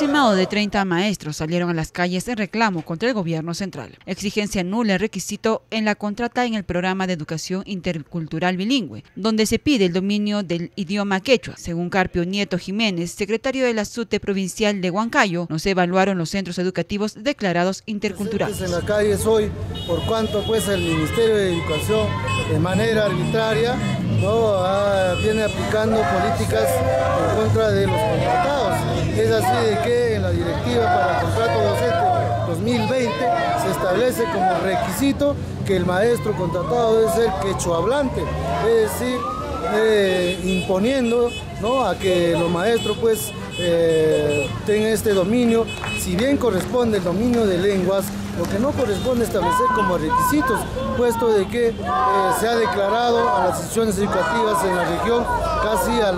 aproximado de 30 maestros salieron a las calles en reclamo contra el gobierno central. Exigencia nula el requisito en la contrata en el programa de educación intercultural bilingüe, donde se pide el dominio del idioma quechua. Según Carpio Nieto Jiménez, secretario de la SUTE provincial de Huancayo, no se evaluaron los centros educativos declarados interculturales. En las calles hoy, por cuanto pues el Ministerio de Educación de manera arbitraria viene aplicando políticas en contra de los contratados. Es así de que en la directiva para el contrato docente 2020 se establece como requisito que el maestro contratado debe ser quechohablante, es decir, imponiendo a que los maestros pues tengan este dominio. Si bien corresponde el dominio de lenguas, lo que no corresponde establecer como requisitos, puesto de que se ha declarado a las instituciones educativas en la región casi al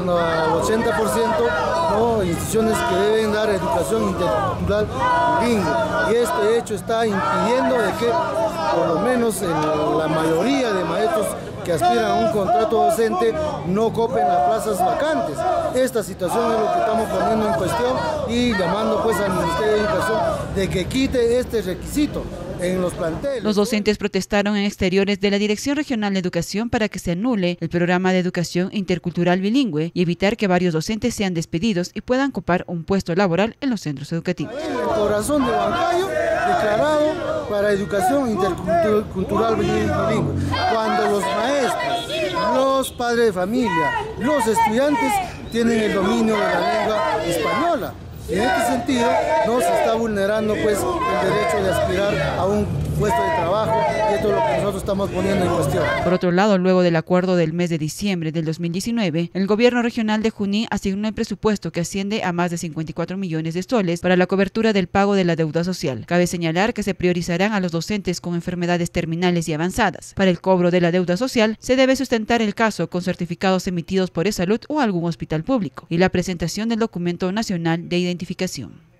80%, instituciones que deben dar educación intercultural bilingüe. Y este hecho está impidiendo de que, por lo menos en la mayoría de maestros que aspiran a un contrato docente, no copen las plazas vacantes. Esta situación es lo que estamos poniendo en cuestión y llamando pues al Ministerio de Educación de que quite este requisito en los planteles. Los docentes protestaron en exteriores de la Dirección Regional de Educación para que se anule el programa de educación intercultural bilingüe y evitar que varios docentes sean despedidos y puedan ocupar un puesto laboral en los centros educativos. El corazón de Huancayo declarado para educación intercultural bilingüe. Cuando los maestros, los padres de familia, los estudiantes tienen el dominio de la lengua española. En este sentido, no se está vulnerando pues el derecho de aspirar a un puesto de trabajo, y esto es lo que nosotros estamos poniendo en cuestión. Por otro lado, luego del acuerdo del mes de diciembre del 2019, el gobierno regional de Junín asignó el presupuesto que asciende a más de 54 millones de soles para la cobertura del pago de la deuda social. Cabe señalar que se priorizarán a los docentes con enfermedades terminales y avanzadas. Para el cobro de la deuda social, se debe sustentar el caso con certificados emitidos por eSalud o algún hospital público y la presentación del documento nacional de identificación.